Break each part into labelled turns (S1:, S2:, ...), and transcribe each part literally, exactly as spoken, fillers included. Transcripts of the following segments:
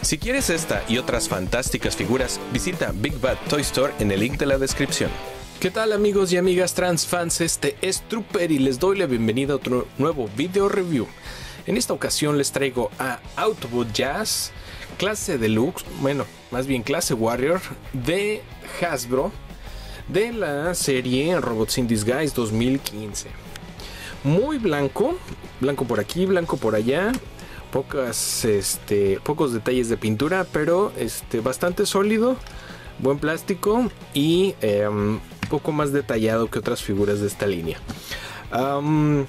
S1: Si quieres esta y otras fantásticas figuras, visita Big Bad Toy Store en el link de la descripción. ¿Qué tal amigos y amigas trans fans? Este es Trooper y les doy la bienvenida a otro nuevo video review. En esta ocasión les traigo a Autobot Jazz, clase Deluxe, bueno, más bien clase Warrior de Hasbro, de la serie Robots in Disguise dos mil quince. Muy blanco, blanco por aquí, blanco por allá, pocas, este, pocos detalles de pintura, pero este, bastante sólido, buen plástico y eh, poco más detallado que otras figuras de esta línea. Um,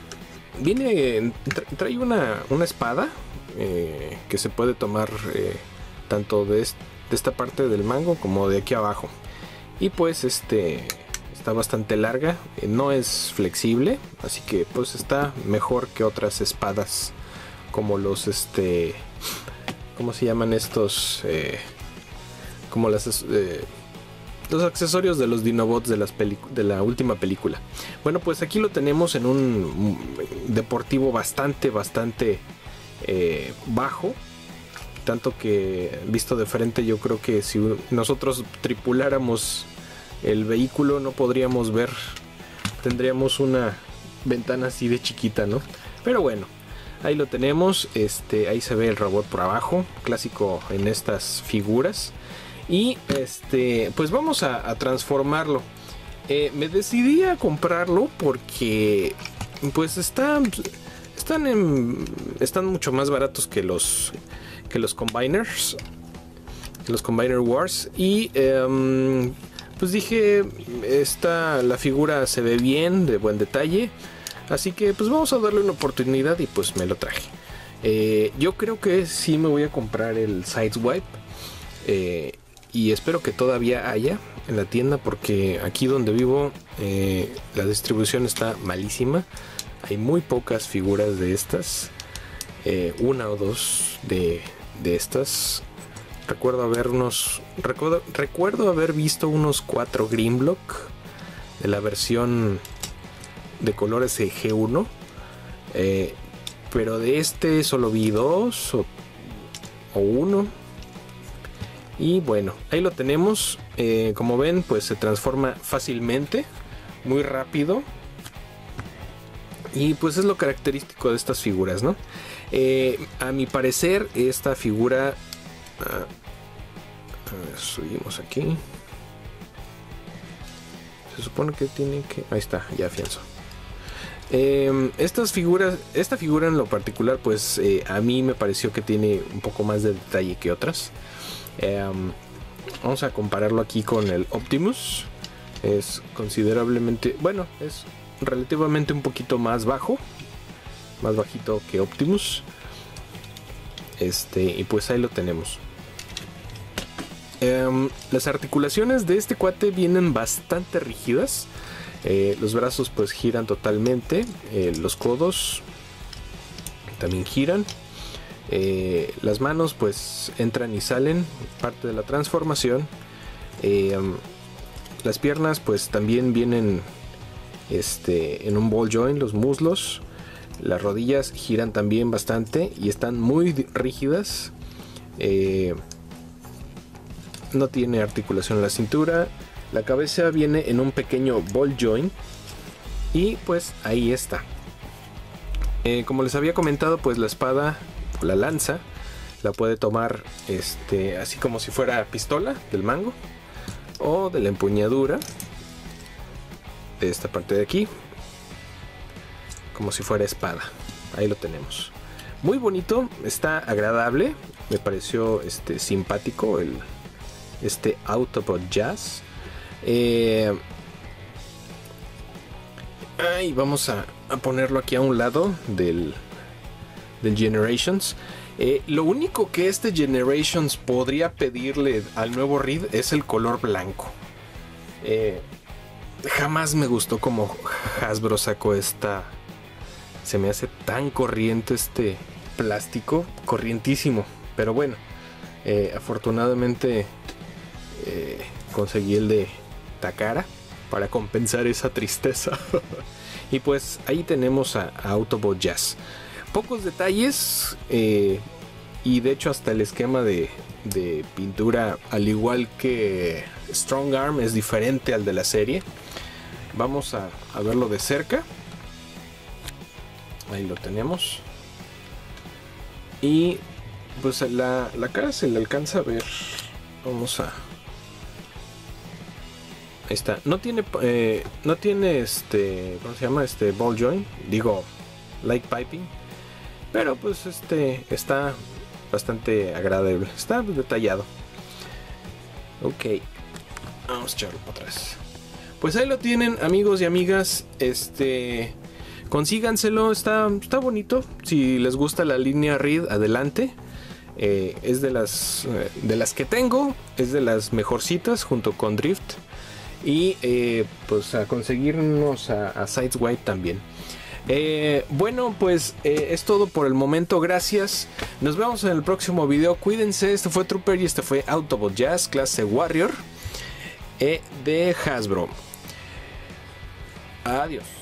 S1: viene, tra trae una, una espada eh, que se puede tomar eh, tanto de, est de esta parte del mango como de aquí abajo. Y pues este está bastante larga, eh, no es flexible, así que pues está mejor que otras espadas como los este ¿cómo se llaman estos? Eh, como las eh, los accesorios de los Dinobots de, las de la última película. Bueno, pues aquí lo tenemos en un deportivo bastante, bastante eh, bajo. Tanto que visto de frente yo creo que si nosotros tripuláramos el vehículo no podríamos ver. Tendríamos una ventana así de chiquita, ¿no? Pero bueno, ahí lo tenemos. Este, ahí se ve el robot por abajo. Clásico en estas figuras. Y este, pues vamos a, a transformarlo. Eh, me decidí a comprarlo porque pues están, están, en, están mucho más baratos que los, que los Combiners, los Combiner Wars. Y um, pues dije, esta, la figura se ve bien, de buen detalle. Así que pues vamos a darle una oportunidad y pues me lo traje. Eh, yo creo que sí me voy a comprar el Sideswipe. Eh, Y espero que todavía haya en la tienda, porque aquí donde vivo eh, la distribución está malísima. Hay muy pocas figuras de estas, eh, una o dos de, de estas. Recuerdo haber unos, recuerdo, recuerdo haber visto unos cuatro Grimlock de la versión de colores G uno, eh, pero de este solo vi dos o, o uno. Y bueno, ahí lo tenemos. Eh, como ven, pues se transforma fácilmente, muy rápido. Y pues es lo característico de estas figuras, ¿no? Eh, a mi parecer, esta figura... Uh, a ver, subimos aquí. Se supone que tiene que... Ahí está, ya afianzo. Eh, estas figuras, esta figura en lo particular, pues eh, a mí me pareció que tiene un poco más de detalle que otras. Um, vamos a compararlo aquí con el Optimus. Es considerablemente, bueno, es relativamente un poquito más bajo, más bajito que Optimus. Este, y pues ahí lo tenemos. Um, las articulaciones de este cuate vienen bastante rígidas. Eh, los brazos pues giran totalmente. Eh, los codos también giran. Eh, las manos pues entran y salen, parte de la transformación. Eh, um, las piernas pues también vienen este, en un ball joint, los muslos. Las rodillas giran también bastante y están muy rígidas. Eh, no tiene articulación en la cintura. La cabeza viene en un pequeño ball joint. Y pues ahí está. Eh, como les había comentado, pues la espada, la lanza, la puede tomar este, así como si fuera pistola del mango, o de la empuñadura de esta parte de aquí, como si fuera espada. Ahí lo tenemos. Muy bonito, está agradable, me pareció este, simpático el, este Autobot Jazz. Eh, ahí vamos a, a ponerlo aquí a un lado del del Generations. Eh, lo único que este Generations podría pedirle al nuevo Reed es el color blanco. Eh, jamás me gustó como Hasbro sacó esta. Se me hace tan corriente este plástico, corrientísimo. Pero bueno, eh, afortunadamente eh, conseguí el de Takara para compensar esa tristeza. Y pues ahí tenemos a, a Autobot Jazz. Pocos detalles, eh, y de hecho hasta el esquema de, de pintura, al igual que Strong Arm, es diferente al de la serie. Vamos a, a verlo de cerca. Ahí lo tenemos. Y pues la, la cara se le alcanza a ver. Vamos a... Ahí está. No tiene, eh, no tiene este, ¿cómo se llama? Este ball joint. Digo, light piping. Pero pues este está bastante agradable. Está detallado. Ok. Vamos a echarlo para atrás. Pues ahí lo tienen, amigos y amigas. Este... Consíganselo, está, está bonito. Si les gusta la línea Reed, adelante. Eh, es de las, eh, de las que tengo. Es de las mejorcitas junto con Drift. Y eh, pues a conseguirnos a, a Sideswipe también. Eh, bueno, pues eh, es todo por el momento. Gracias. Nos vemos en el próximo video. Cuídense. Este fue Trooper y este fue Autobot Jazz clase Warrior eh, de Hasbro. Adiós.